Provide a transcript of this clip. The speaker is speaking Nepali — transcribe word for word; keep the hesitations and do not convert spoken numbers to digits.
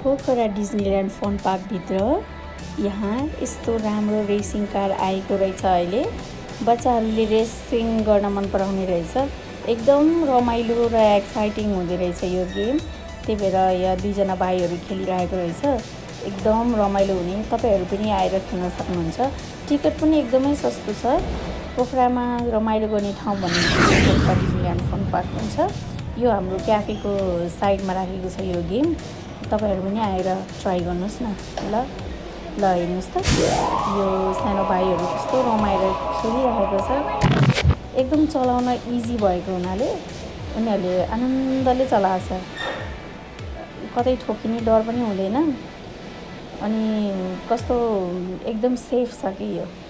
पोखरा डिज्नील्यान्ड फन पार्कभित्र यहाँ यस्तो राम्रो रेसिङ कार आएको रहेछ। अहिले बच्चाहरूले रेसिङ गर्न मन पराउने रहेछ। एकदम रमाइलो र एक्साइटिङ हुँदो रहेछ यो गेम। त्यही भएर यहाँ दुईजना भाइहरू खेलिरहेको रहेछ। एकदम रमाइलो हुने, तपाईँहरू पनि आएर खेल्न सक्नुहुन्छ। टिकट पनि एकदमै सस्तो छ। पोखरामा रमाइलो गर्ने ठाउँ भनेको पोखरा डिज्नील्यान्ड फन पार्क हुन्छ। यो हाम्रो क्याफेको साइडमा राखेको छ यो गेम। तपाईहरु पनि आएर ट्राई गर्नुस् न। ल ल हेर्नुस् त, यो सानो भाइहरू कस्तो रमाएर खेलिरहेको छ। एकदम चलाउन इजी भएको हुनाले उनीहरूले आनन्दले चलाछ। कतै ठोकिने डर पनि हुँदैन। अनि कस्तो एकदम सेफ छ कि यो।